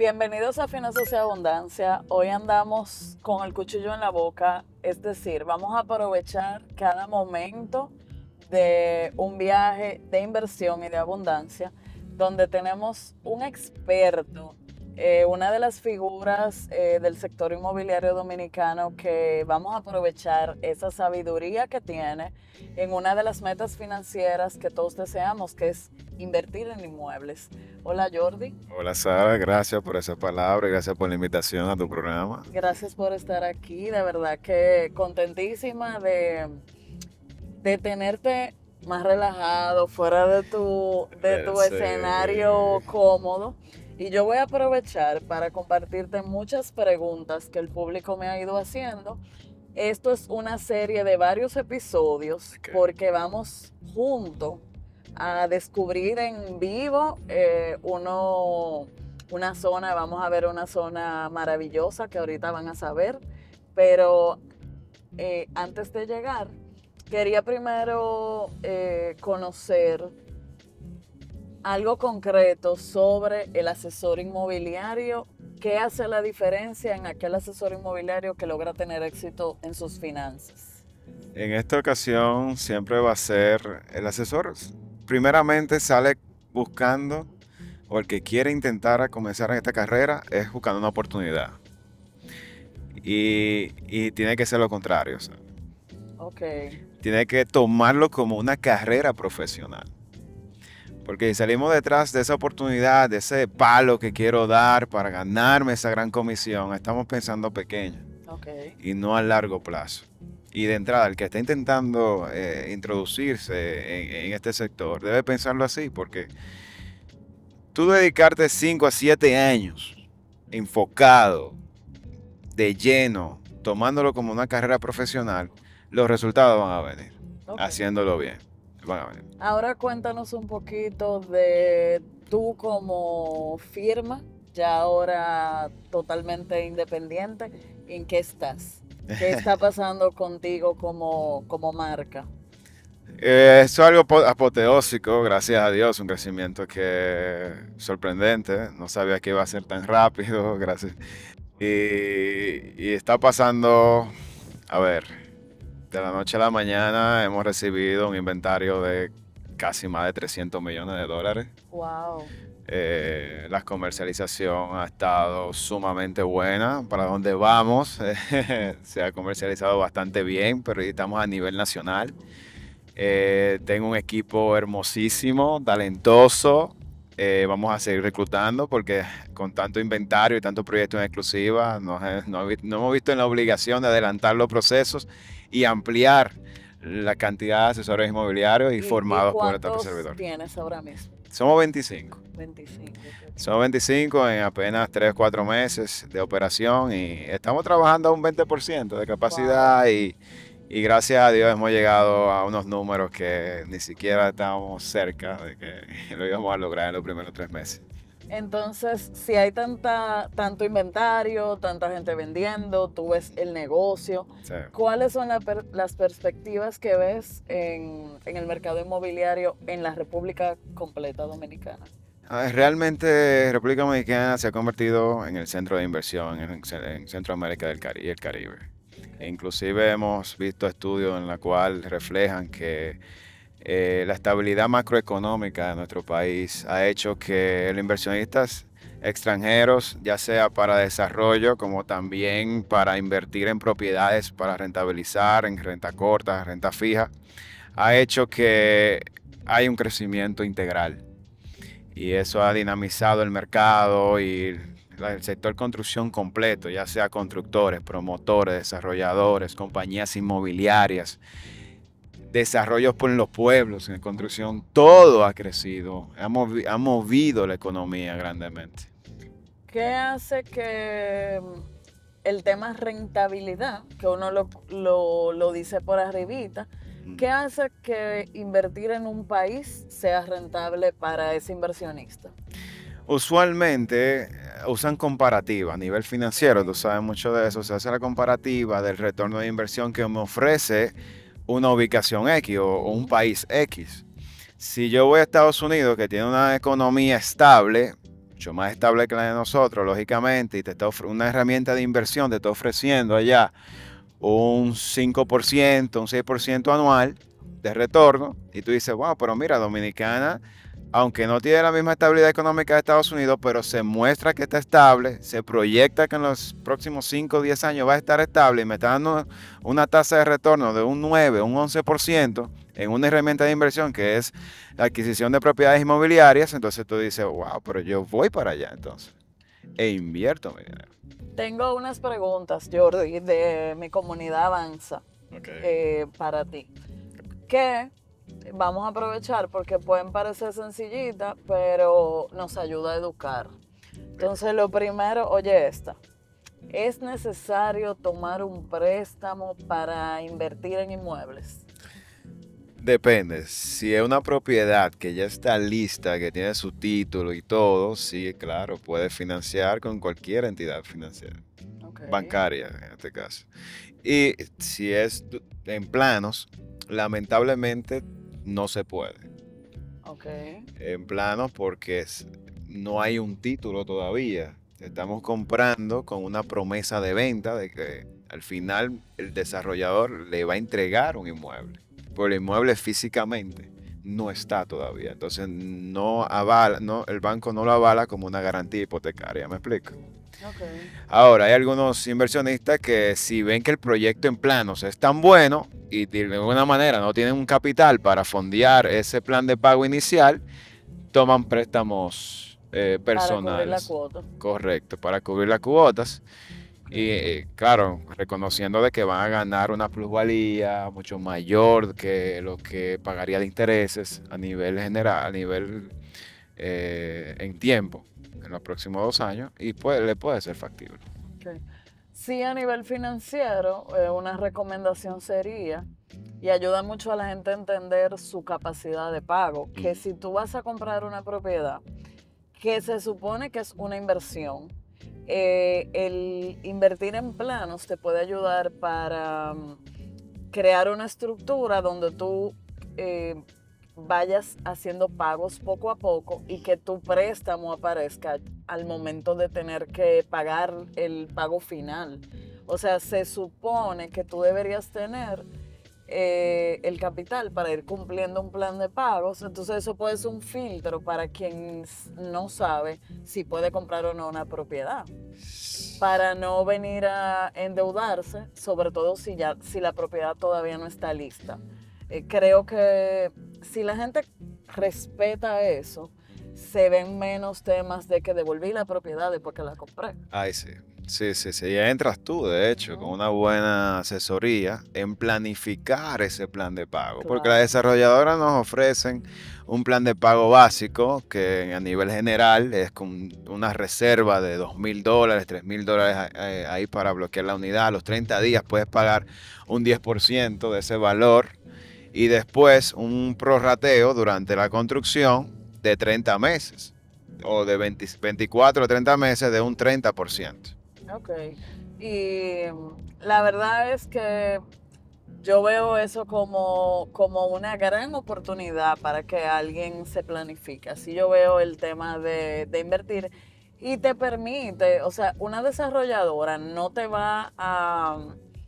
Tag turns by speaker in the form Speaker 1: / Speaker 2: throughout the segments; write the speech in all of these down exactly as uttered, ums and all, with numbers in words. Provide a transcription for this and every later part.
Speaker 1: Bienvenidos a Finanzas y Abundancia. Hoy andamos con el cuchillo en la boca, es decir, vamos a aprovechar cada momento de un viaje de inversión y de abundancia, donde tenemos un experto, eh, una de las figuras eh, del sector inmobiliario dominicano, que vamos a aprovechar esa sabiduría que tiene en una de las metas financieras que todos deseamos, que es invertir en inmuebles. Hola, Jordi.
Speaker 2: Hola Sara, gracias por esa palabra y gracias por la invitación a tu programa.
Speaker 1: Gracias por estar aquí, de verdad que contentísima de, de tenerte más relajado, fuera de tu, de tu
Speaker 2: Sí.
Speaker 1: escenario cómodo. Y yo voy a aprovechar para compartirte muchas preguntas que el público me ha ido haciendo. Esto es una serie de varios episodios
Speaker 2: Ok.
Speaker 1: porque vamos juntos a descubrir en vivo eh, uno, una zona, vamos a ver una zona maravillosa que ahorita van a saber, pero eh, antes de llegar, quería primero eh, conocer algo concreto sobre el asesor inmobiliario. ¿Qué hace la diferencia en aquel asesor inmobiliario que logra tener éxito en sus finanzas?
Speaker 2: En esta ocasión siempre va a ser el asesor. Primeramente sale buscando, o el que quiere intentar a comenzar en esta carrera es buscando una oportunidad. Y, y tiene que ser lo contrario. O sea,
Speaker 1: Ok,
Speaker 2: tiene que tomarlo como una carrera profesional. Porque si salimos detrás de esa oportunidad, de ese palo que quiero dar para ganarme esa gran comisión, estamos pensando pequeño
Speaker 1: ok.
Speaker 2: y no a largo plazo. Y de entrada, el que está intentando eh, introducirse en, en este sector debe pensarlo así, porque tú dedicarte cinco a siete años enfocado, de lleno, tomándolo como una carrera profesional, los resultados van a venir,
Speaker 1: Ok.
Speaker 2: haciéndolo bien. Van a venir.
Speaker 1: Ahora cuéntanos un poquito de tú como firma, ya ahora totalmente independiente, ¿en qué estás? ¿Qué está pasando contigo como, como marca?
Speaker 2: Eh, eso es algo apo- apoteósico, gracias a Dios, un crecimiento que sorprendente, no sabía que iba a ser tan rápido, gracias. Y, y está pasando, a ver, de la noche a la mañana hemos recibido un inventario de casi más de trescientos millones de dólares.
Speaker 1: Wow,
Speaker 2: Eh, la comercialización ha estado sumamente buena. Para donde vamos, se ha comercializado bastante bien, pero estamos a nivel nacional. Eh, tengo un equipo hermosísimo, talentoso. Eh, vamos a seguir reclutando porque con tanto inventario y tanto proyecto en exclusiva, nos, eh, no, no hemos visto en la obligación de adelantar los procesos y ampliar la cantidad de asesores inmobiliarios y
Speaker 1: ¿Y, y
Speaker 2: formados por esta
Speaker 1: cuántos
Speaker 2: servidor.
Speaker 1: tienes ahora mismo?
Speaker 2: Somos veinticinco.
Speaker 1: veinticinco. Qué
Speaker 2: Somos
Speaker 1: chulo.
Speaker 2: veinticinco en apenas tres cuatro meses de operación y estamos trabajando a un veinte por ciento de
Speaker 1: Wow.
Speaker 2: capacidad y, y gracias a Dios hemos llegado a unos números que ni siquiera estábamos cerca de que lo íbamos a lograr en los primeros tres meses.
Speaker 1: Entonces, si hay tanta, tanto inventario, tanta gente vendiendo, tú ves el negocio,
Speaker 2: O sea,
Speaker 1: ¿cuáles son la per- las perspectivas que ves en, en el mercado inmobiliario en la República completa dominicana?
Speaker 2: ah, realmente República Dominicana se ha convertido en el centro de inversión en, en Centroamérica del Cari- y el Caribe. E
Speaker 1: Okay.
Speaker 2: inclusive hemos visto estudios en los cuales reflejan que eh, la estabilidad macroeconómica de nuestro país ha hecho que los inversionistas extranjeros, ya sea para desarrollo como también para invertir en propiedades, para rentabilizar en renta corta, renta fija, ha hecho que hay un crecimiento integral y eso ha dinamizado el mercado y el sector construcción completo, ya sea constructores, promotores, desarrolladores, compañías inmobiliarias, desarrollos por los pueblos, en construcción, todo ha crecido, ha, movi ha movido la economía grandemente.
Speaker 1: ¿Qué hace que mm, el tema rentabilidad, que uno lo, lo, lo dice por arribita, qué hace que invertir en un país sea rentable para ese inversionista?
Speaker 2: Usualmente eh, usan comparativa a nivel financiero, tú
Speaker 1: Okay.
Speaker 2: sabes mucho de eso, se hace la comparativa del retorno de inversión que me ofrece una ubicación X o, o un país X. Si yo voy a Estados Unidos, que tiene una economía estable, mucho más estable que la de nosotros, lógicamente, y te está una herramienta de inversión te está ofreciendo allá un cinco por ciento, un seis por ciento anual de retorno, y tú dices, wow, pero mira, Dominicana, aunque no tiene la misma estabilidad económica de Estados Unidos, pero se muestra que está estable, se proyecta que en los próximos cinco o diez años va a estar estable y me está dando una tasa de retorno de un nueve, un once por ciento en una herramienta de inversión que es la adquisición de propiedades inmobiliarias. Entonces tú dices, wow, pero yo voy para allá entonces e invierto mi dinero.
Speaker 1: Tengo unas preguntas, Jordi, de mi comunidad Avanza,
Speaker 2: Okay.
Speaker 1: eh, para ti, que vamos a aprovechar porque pueden parecer sencillitas, pero nos ayuda a educar. Entonces, lo primero, oye esta, ¿es necesario tomar un préstamo para invertir en inmuebles?
Speaker 2: Depende, si es una propiedad que ya está lista, que tiene su título y todo, sí, claro, puede financiar con cualquier entidad financiera,
Speaker 1: Okay.
Speaker 2: bancaria en este caso. Y si es en planos, lamentablemente no se puede.
Speaker 1: Okay.
Speaker 2: En planos porque es- no hay un título todavía. Estamos comprando con una promesa de venta de que al final el desarrollador le va a entregar un inmueble. Pero el inmueble físicamente no está todavía. Entonces no avala, no, el banco no lo avala como una garantía hipotecaria. ¿Me explico?
Speaker 1: Okay.
Speaker 2: Ahora, hay algunos inversionistas que si ven que el proyecto en planos es tan bueno y de alguna manera no tienen un capital para fondear ese plan de pago inicial, toman préstamos eh,
Speaker 1: Para cubrir la
Speaker 2: personales.
Speaker 1: cuota.
Speaker 2: Correcto, para cubrir las cuotas. Y eh, claro, reconociendo de que van a ganar una plusvalía mucho mayor que lo que pagaría de intereses a nivel general, a nivel eh, en tiempo, en los próximos dos años, y puede, le puede ser factible.
Speaker 1: Okay. Sí, a nivel financiero, eh, una recomendación sería, y ayuda mucho a la gente a entender su capacidad de pago, que si tú vas a comprar una propiedad que se supone que es una inversión, eh, el invertir en planos te puede ayudar para um, crear una estructura donde tú eh, vayas haciendo pagos poco a poco y que tu préstamo aparezca al momento de tener que pagar el pago final. O sea, se supone que tú deberías tener eh, el capital para ir cumpliendo un plan de pagos. Entonces eso puede ser un filtro para quien no sabe si puede comprar o no una propiedad, para no venir a endeudarse, sobre todo si, ya, si la propiedad todavía no está lista. Eh, creo que si la gente respeta eso, se ven menos temas de que devolví la propiedad después que la compré.
Speaker 2: Ay, sí. Sí, sí, sí. Ya entras tú, de hecho, con una buena asesoría en planificar ese plan de pago. Porque
Speaker 1: Claro.
Speaker 2: las desarrolladoras nos ofrecen un plan de pago básico que a nivel general es con una reserva de dos mil dólares, tres mil dólares eh, ahí para bloquear la unidad. A los treinta días puedes pagar un diez por ciento de ese valor y después un prorrateo durante la construcción de treinta meses o de veinte, veinticuatro o treinta meses de un treinta por ciento.
Speaker 1: Ok. Y la verdad es que yo veo eso como, como una gran oportunidad para que alguien se planifique. Así yo veo el tema de, de invertir y te permite, o sea, una desarrolladora no te va a,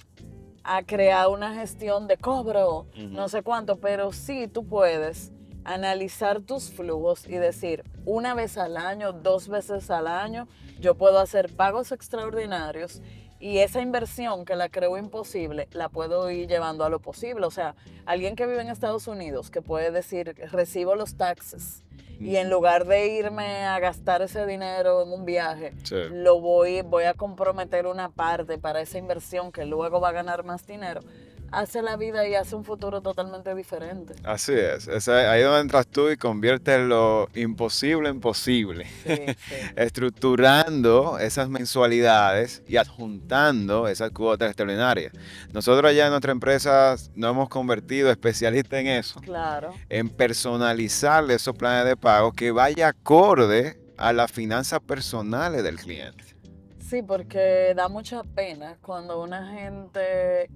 Speaker 1: a crear una gestión de cobro, uh-huh. no sé cuánto, pero sí tú puedes analizar tus flujos y decir, una vez al año, dos veces al año, yo puedo hacer pagos extraordinarios y esa inversión que la creo imposible, la puedo ir llevando a lo posible. O sea, alguien que vive en Estados Unidos que puede decir, recibo los taxes y en lugar de irme a gastar ese dinero en un viaje, sí. lo voy, voy a comprometer una parte para esa inversión que luego va a ganar más dinero. Hace la vida y hace un futuro totalmente diferente.
Speaker 2: Así es, es ahí donde entras tú y conviertes lo imposible en posible, sí, sí. estructurando esas mensualidades y adjuntando esas cuotas extraordinarias. Nosotros allá en nuestra empresa nos hemos convertido especialistas en eso,
Speaker 1: claro.
Speaker 2: en personalizarle esos planes de pago que vaya acorde a las finanzas personales del cliente.
Speaker 1: Sí, porque da mucha pena cuando una gente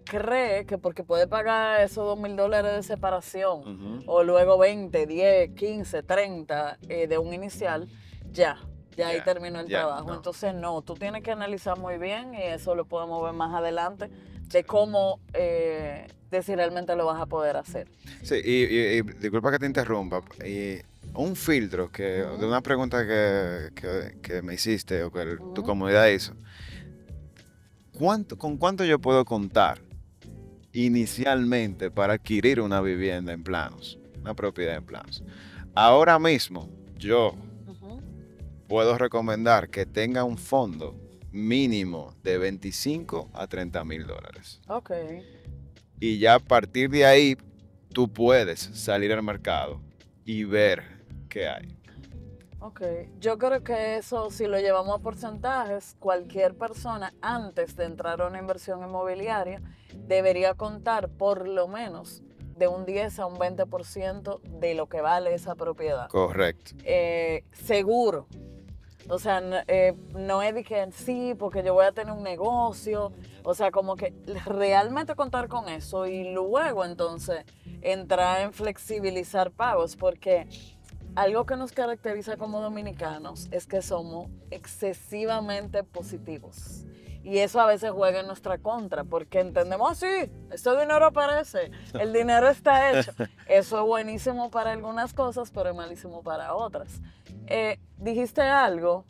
Speaker 1: cree que porque puede pagar esos dos mil dólares de separación,
Speaker 2: Ujú.
Speaker 1: o luego veinte, diez, quince, treinta eh, de un inicial, ya, ya ahí
Speaker 2: Ya,
Speaker 1: terminó el
Speaker 2: ya,
Speaker 1: trabajo.
Speaker 2: no.
Speaker 1: Entonces, no, tú tienes que analizar muy bien y eso lo podemos ver más adelante, de cómo, eh, de si realmente lo vas a poder hacer.
Speaker 2: Sí, y, y- y disculpa que te interrumpa. Y un filtro que, de
Speaker 1: Ujú,
Speaker 2: una pregunta que, que- que me hiciste o que el- tu
Speaker 1: ujú.
Speaker 2: comunidad hizo. ¿Cuánto, ¿con cuánto yo puedo contar inicialmente para adquirir una vivienda en planos, una propiedad en planos? Ahora mismo, yo
Speaker 1: Ujú.
Speaker 2: puedo recomendar que tenga un fondo mínimo de veinticinco a treinta mil dólares.
Speaker 1: Ok.
Speaker 2: Y ya a partir de ahí, tú puedes salir al mercado y ver qué hay.
Speaker 1: Ok, yo creo que eso, si lo llevamos a porcentajes, cualquier persona antes de entrar a una inversión inmobiliaria debería contar por lo menos de un diez a un veinte por ciento de lo que vale esa propiedad.
Speaker 2: Correcto.
Speaker 1: Eh, seguro. O sea, no, eh, no es de que sí, porque yo voy a tener un negocio. O sea, como que realmente contar con eso y luego entonces entrar en flexibilizar pagos, porque algo que nos caracteriza como dominicanos es que somos excesivamente positivos. Y eso a veces juega en nuestra contra, porque entendemos, "Ah, sí, ese dinero aparece, el dinero está hecho". Eso es buenísimo para algunas cosas, pero es malísimo para otras. Eh, dijiste algo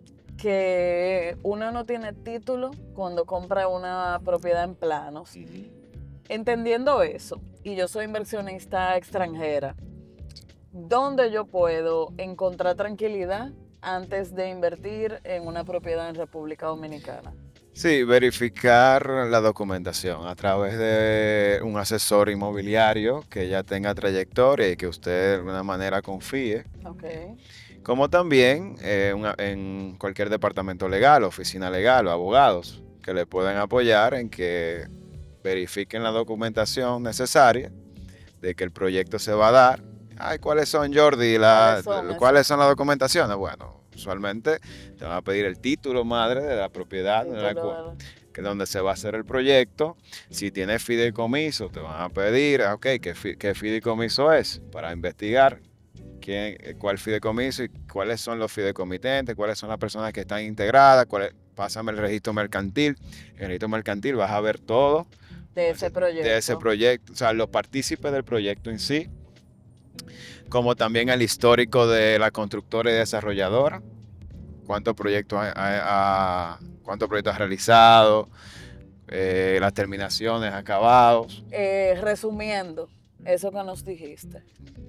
Speaker 1: que uno no tiene título cuando compra una propiedad en planos. Entendiendo eso, y yo soy inversionista extranjera, ¿dónde yo puedo encontrar tranquilidad antes de invertir en una propiedad en República Dominicana?
Speaker 2: Sí, verificar la documentación a través de un asesor inmobiliario que ya tenga trayectoria y que usted de alguna manera confíe,
Speaker 1: Ok.
Speaker 2: como también eh, una- en cualquier departamento legal, oficina legal o abogados que le pueden apoyar en que verifiquen la documentación necesaria de que el proyecto se va a dar. Ay, ¿cuáles son, Jordi? La-
Speaker 1: ¿Cuáles son?
Speaker 2: ¿cuáles
Speaker 1: Exacto.
Speaker 2: son las documentaciones? Bueno, usualmente te van a pedir el título madre de la propiedad en la
Speaker 1: Título
Speaker 2: cual,
Speaker 1: del-
Speaker 2: que es donde se va a hacer el proyecto. Si tienes fideicomiso, te van a pedir, ah, ok, ¿qué, fi- qué fideicomiso es? Para investigar quién, eh, cuál fideicomiso y cuáles son los fideicomitentes, cuáles son las personas que están integradas, cuál es- pásame el registro mercantil. En el registro mercantil vas a ver todo
Speaker 1: de ese
Speaker 2: de ese
Speaker 1: proyecto.
Speaker 2: proyecto, o sea, los partícipes del proyecto en sí, como también el histórico de la constructora y desarrolladora, cuántos proyectos ha, ha- ha- cuántos proyectos ha realizado, eh, las terminaciones, acabados.
Speaker 1: Eh, resumiendo eso que nos dijiste,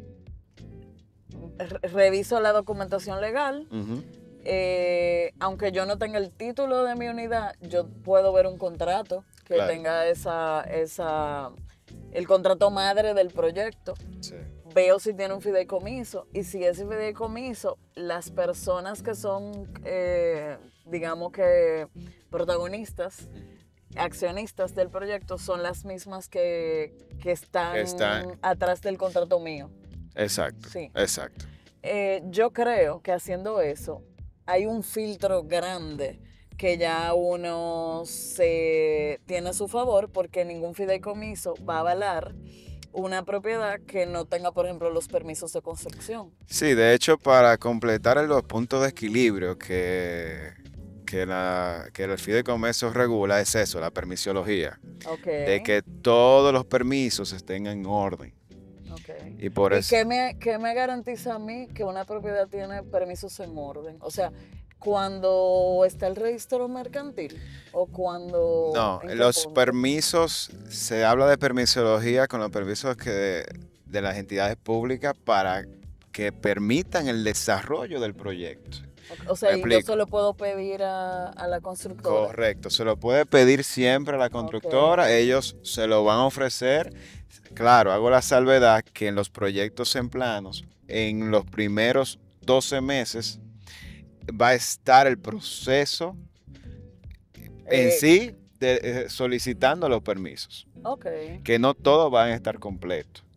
Speaker 1: re- reviso la documentación legal.
Speaker 2: Ujú.
Speaker 1: Eh, aunque yo no tenga el título de mi unidad, yo puedo ver un contrato que
Speaker 2: Claro.
Speaker 1: tenga esa, esa, el contrato madre del proyecto.
Speaker 2: Sí.
Speaker 1: Veo si tiene un fideicomiso y si ese fideicomiso, las personas que son, eh, digamos que protagonistas, accionistas del proyecto, son las mismas que, que están
Speaker 2: Está-
Speaker 1: atrás del contrato mío.
Speaker 2: Exacto,
Speaker 1: Sí.
Speaker 2: exacto.
Speaker 1: Eh, yo creo que haciendo eso hay un filtro grande que ya uno se tiene a su favor, porque ningún fideicomiso va a avalar una propiedad que no tenga, por ejemplo, los permisos de construcción.
Speaker 2: Sí, de hecho, para completar los puntos de equilibrio que, que, la, que el fideicomiso regula es eso, la permisología,
Speaker 1: Ok.
Speaker 2: de que todos los permisos estén en orden.
Speaker 1: Ok.
Speaker 2: Y por
Speaker 1: ¿Y
Speaker 2: eso...
Speaker 1: qué me, qué me garantiza a mí que una propiedad tiene permisos en orden? O sea, cuando está el registro mercantil o cuando...
Speaker 2: No,
Speaker 1: ¿en qué
Speaker 2: los
Speaker 1: punto?
Speaker 2: permisos, se habla de permisología con los permisos que de, de las entidades públicas para que permitan el desarrollo del proyecto.
Speaker 1: O sea,
Speaker 2: Me
Speaker 1: y yo
Speaker 2: explico.
Speaker 1: solo puedo pedir a, a la constructora.
Speaker 2: Correcto, se lo puede pedir siempre a la constructora,
Speaker 1: Ok.
Speaker 2: ellos se lo van a ofrecer. Claro, hago la salvedad que en los proyectos en planos, en los primeros doce meses, va a estar el proceso en
Speaker 1: Eh,
Speaker 2: sí de, eh, solicitando los permisos,
Speaker 1: Ok.
Speaker 2: que no todos van a estar completos.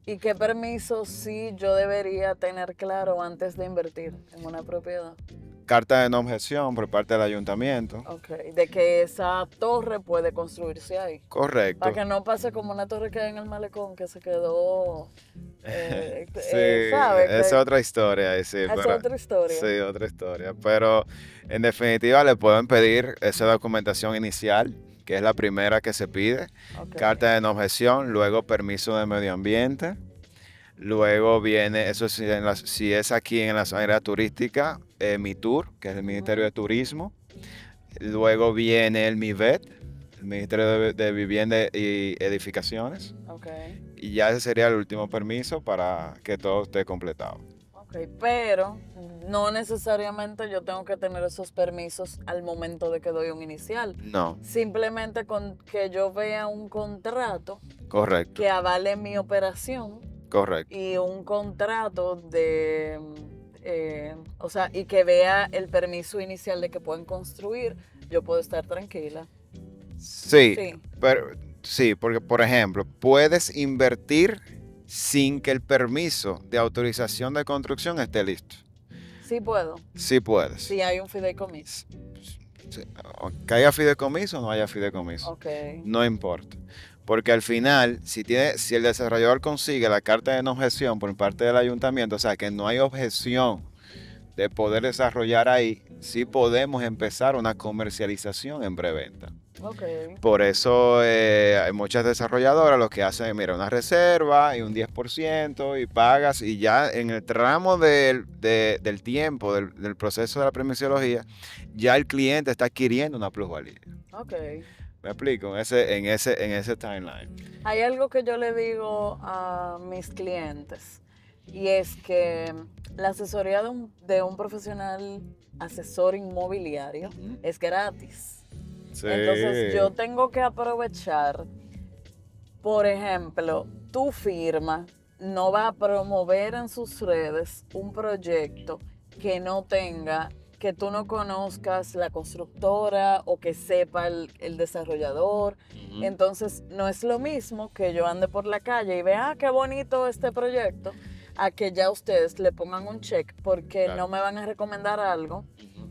Speaker 1: ¿Y qué permisos sí yo debería tener claro antes de invertir en una propiedad?
Speaker 2: Carta de no objeción por parte del ayuntamiento.
Speaker 1: Ok, de que esa torre puede construirse ahí.
Speaker 2: Correcto.
Speaker 1: Para que no pase como una torre que hay en el malecón que se quedó, eh,
Speaker 2: Sí,
Speaker 1: eh, ¿sabe?
Speaker 2: es
Speaker 1: Que,
Speaker 2: otra historia, sí,
Speaker 1: es
Speaker 2: pero,
Speaker 1: otra historia.
Speaker 2: sí, otra historia. Pero en definitiva le pueden pedir esa documentación inicial, que es la primera que se pide,
Speaker 1: Ok,
Speaker 2: carta de no objeción, luego permiso de medio ambiente, luego viene, eso sí, en la- si es aquí en la zona turística, eh, MITUR, que es el Ministerio de Turismo, luego viene el MIVET, el Ministerio de, de Vivienda y Edificaciones,
Speaker 1: ok,
Speaker 2: y ya ese sería el último permiso para que todo esté completado.
Speaker 1: ok. Pero no necesariamente yo tengo que tener esos permisos al momento de que doy un inicial.
Speaker 2: No,
Speaker 1: Simplemente con que yo vea un contrato
Speaker 2: correcto,
Speaker 1: que avale mi operación
Speaker 2: correcto.
Speaker 1: y un contrato de, eh, o sea, y que vea el permiso inicial de que pueden construir, yo puedo estar tranquila.
Speaker 2: Sí,
Speaker 1: Sí,
Speaker 2: pero sí, porque por ejemplo, puedes invertir sin que el permiso de autorización de construcción esté listo.
Speaker 1: sí puedo.
Speaker 2: Sí puedes.
Speaker 1: Si hay un fideicomiso.
Speaker 2: Sí, que haya fideicomiso o no haya fideicomiso,
Speaker 1: Ok.
Speaker 2: no importa. Porque al final, si, tiene, si el desarrollador consigue la carta de no objeción por parte del ayuntamiento, o sea que no hay objeción de poder desarrollar ahí, sí podemos empezar una comercialización en preventa.
Speaker 1: Ok.
Speaker 2: Por eso eh, hay muchas desarrolladoras lo que hacen, mira, una reserva y un diez por ciento y pagas y ya en el tramo del, de, del tiempo, del, del proceso de la permisología, ya el cliente está adquiriendo una plusvalía.
Speaker 1: Ok.
Speaker 2: Me explico, en ese, en ese, en ese timeline.
Speaker 1: Hay algo que yo le digo a mis clientes y es que la asesoría de un, de un profesional asesor inmobiliario
Speaker 2: Ujú.
Speaker 1: es gratis.
Speaker 2: Sí.
Speaker 1: Entonces yo tengo que aprovechar, por ejemplo, tu firma no va a promover en sus redes un proyecto que no tenga, que tú no conozcas la constructora o que sepa el, el desarrollador.
Speaker 2: Ujú.
Speaker 1: Entonces no es lo mismo que yo ande por la calle y vea, ah, qué bonito este proyecto, a que ya ustedes le pongan un check porque
Speaker 2: Claro.
Speaker 1: no me van a recomendar algo
Speaker 2: Ujú.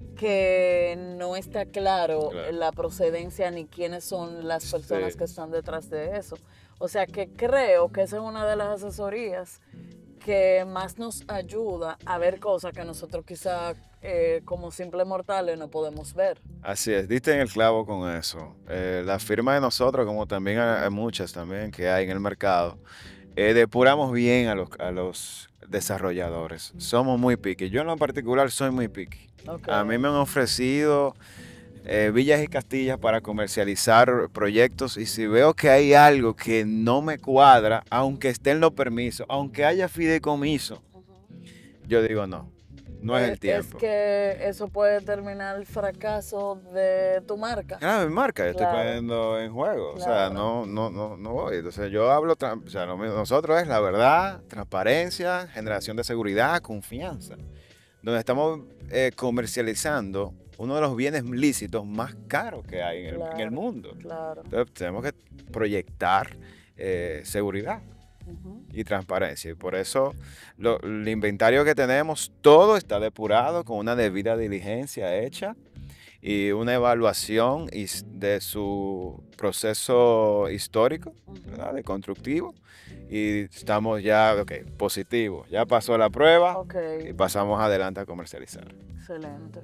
Speaker 1: que no está claro
Speaker 2: Claro.
Speaker 1: la procedencia ni quiénes son las personas
Speaker 2: Sí.
Speaker 1: que están detrás de eso. O sea que creo que esa es una de las asesorías que más nos ayuda a ver cosas que nosotros quizá eh, como simples mortales no podemos ver.
Speaker 2: Así es, diste en el clavo con eso. Eh, la firma de nosotros, como también hay hay muchas también que hay en el mercado, eh, depuramos bien a los, a los desarrolladores. Somos muy picky. Yo en lo particular soy muy picky.
Speaker 1: Ok.
Speaker 2: A mí me han ofrecido eh, villas y castillas para comercializar proyectos y si veo que hay algo que no me cuadra, aunque esté en los permisos, aunque haya fideicomiso,
Speaker 1: Ujú.
Speaker 2: yo digo no, no es el
Speaker 1: Es
Speaker 2: tiempo.
Speaker 1: que eso puede terminar el fracaso de tu marca.
Speaker 2: Ah, mi marca, yo estoy
Speaker 1: Claro.
Speaker 2: poniendo en juego, o sea,
Speaker 1: Claro.
Speaker 2: no, no, no, no voy. Entonces yo hablo, tra- o sea, lo mío- nosotros es la verdad, transparencia, generación de seguridad, confianza, donde estamos eh, comercializando uno de los bienes lícitos más caros que hay en el, en el
Speaker 1: Claro.
Speaker 2: mundo.
Speaker 1: Claro.
Speaker 2: Entonces tenemos que proyectar eh, seguridad
Speaker 1: Ujú.
Speaker 2: y transparencia. Y por eso lo- el inventario que tenemos, todo está depurado con una debida diligencia hecha y una evaluación is- de su proceso histórico,
Speaker 1: Ujú.
Speaker 2: ¿verdad? De constructivo. Y estamos ya, ok, positivo. Ya pasó la prueba
Speaker 1: Ok.
Speaker 2: y pasamos adelante a comercializar.
Speaker 1: Excelente.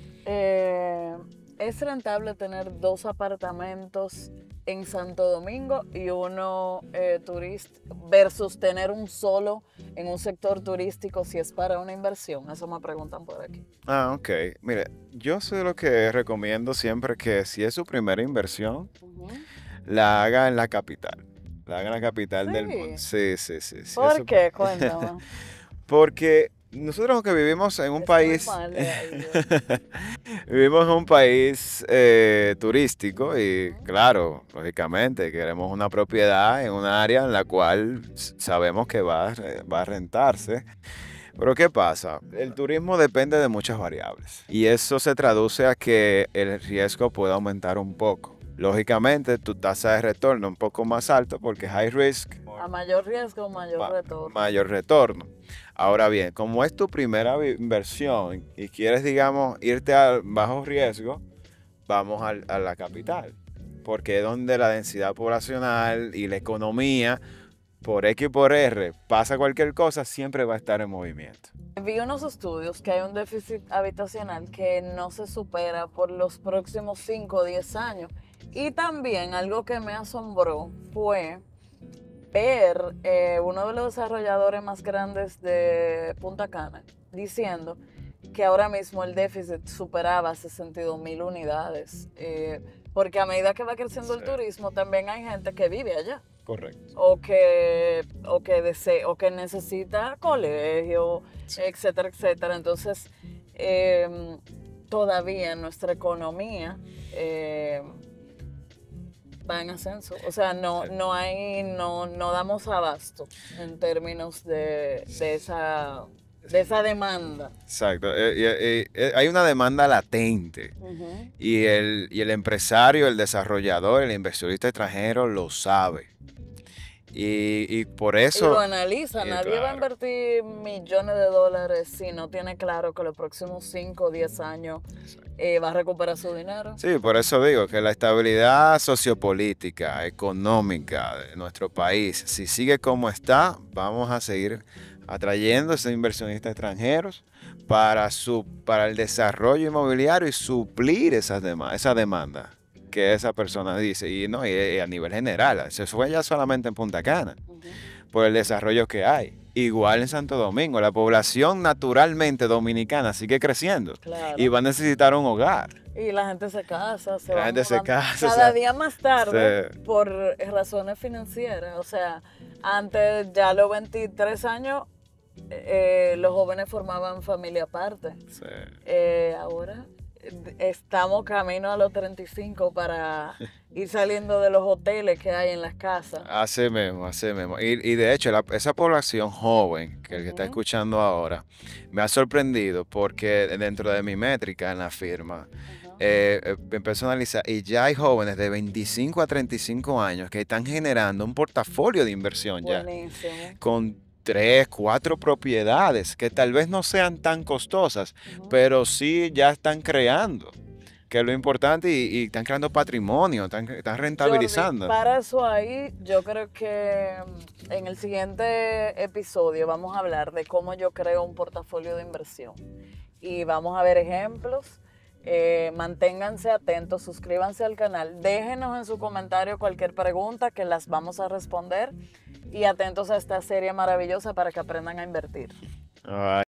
Speaker 1: Eh, ¿es rentable tener dos apartamentos en Santo Domingo y uno eh, turista versus tener un solo en un sector turístico si es para una inversión? Eso me preguntan por aquí.
Speaker 2: Ah, ok. Mire, yo soy lo que recomiendo siempre que si es su primera inversión,
Speaker 1: Ujú.
Speaker 2: la haga en la capital. La haga en la capital del
Speaker 1: Sí.
Speaker 2: mundo. Sí, sí, sí. sí,
Speaker 1: ¿Por
Speaker 2: eso-
Speaker 1: qué? Cuéntame.
Speaker 2: Porque nosotros que vivimos en un
Speaker 1: Es
Speaker 2: país,
Speaker 1: normal, eh, ay, Dios.
Speaker 2: vivimos en un país eh, turístico y
Speaker 1: Ujú.
Speaker 2: claro, lógicamente queremos una propiedad en un área en la cual s- sabemos que va a, re- va a rentarse. Pero ¿qué pasa? El turismo depende de muchas variables y eso se traduce a que el riesgo puede aumentar un poco. lógicamente tu tasa de retorno es un poco más alta porque high risk,
Speaker 1: A mayor riesgo, mayor
Speaker 2: ma-
Speaker 1: retorno.
Speaker 2: mayor retorno. Ahora bien, como es tu primera vi- inversión y quieres, digamos, irte a bajo riesgo, vamos al- a la capital, porque es donde la densidad poblacional y la economía, por X y por R, pasa cualquier cosa, siempre va a estar en movimiento.
Speaker 1: Vi unos estudios que hay un déficit habitacional que no se supera por los próximos cinco o diez años. Y también algo que me asombró fue ver eh, uno de los desarrolladores más grandes de Punta Cana diciendo que ahora mismo el déficit superaba sesenta y dos mil unidades. Eh, porque a medida que va creciendo el
Speaker 2: Sí.
Speaker 1: turismo, también hay gente que vive allá.
Speaker 2: Correcto.
Speaker 1: O que, o que desee, o que necesita colegio,
Speaker 2: Sí.
Speaker 1: etcétera, etcétera. Entonces, eh, todavía nuestra economía eh, va en ascenso. O sea, no,
Speaker 2: Sí.
Speaker 1: no hay, no, no damos abasto en términos de, de esa, de esa demanda.
Speaker 2: Exacto. Eh, eh, eh, hay una demanda latente.
Speaker 1: Ujú.
Speaker 2: Y el, y el empresario, el desarrollador, el inversionista extranjero lo sabe. Y, y por
Speaker 1: Y
Speaker 2: eso...
Speaker 1: lo analiza,
Speaker 2: y
Speaker 1: nadie va a
Speaker 2: claro.
Speaker 1: invertir millones de dólares si no tiene claro que los próximos cinco o diez años eh, va a recuperar su dinero.
Speaker 2: Sí, por eso digo que la estabilidad sociopolítica, económica de nuestro país, si sigue como está, vamos a seguir atrayendo a esos inversionistas extranjeros para, su, para el desarrollo inmobiliario y suplir esas dema- esa demanda que esa persona dice. Y, no, y, y a nivel general, se fue ya solamente en Punta Cana,
Speaker 1: Ujú.
Speaker 2: por el desarrollo que hay. Igual en Santo Domingo, la población naturalmente dominicana sigue creciendo
Speaker 1: Claro.
Speaker 2: y va a necesitar un hogar.
Speaker 1: Y la gente se casa, se
Speaker 2: La
Speaker 1: va
Speaker 2: gente se
Speaker 1: mudando
Speaker 2: casa, o
Speaker 1: cada
Speaker 2: sea,
Speaker 1: día más tarde
Speaker 2: se-
Speaker 1: por razones financieras. O sea, antes, ya a los veintitrés años, eh, los jóvenes formaban familia aparte.
Speaker 2: Sí.
Speaker 1: Eh, ahora eh, estamos camino a los treinta y cinco para ir saliendo de los hoteles que hay en las casas.
Speaker 2: Así mismo, así mismo. Y, y de hecho, la- esa población joven que el que está
Speaker 1: Ujú.
Speaker 2: escuchando ahora me ha sorprendido porque dentro de mi métrica en la firma
Speaker 1: Ajá.
Speaker 2: eh, eh, empecé a analizar y ya hay jóvenes de veinticinco a treinta y cinco años que están generando un portafolio de inversión ya
Speaker 1: Buenísimo.
Speaker 2: con tres, cuatro propiedades que tal vez no sean tan costosas,
Speaker 1: Ujú.
Speaker 2: pero sí ya están creando, que es lo importante, y, y están creando patrimonio, están, están
Speaker 1: Jordi,
Speaker 2: rentabilizando.
Speaker 1: para eso ahí, yo creo que mm, en el siguiente episodio vamos a hablar de cómo yo creo un portafolio de inversión. Y vamos a ver ejemplos. Eh, manténganse atentos, suscríbanse al canal, déjenos en su comentario cualquier pregunta que las vamos a responder y atentos a esta serie maravillosa para que aprendan a invertir.
Speaker 2: Ay,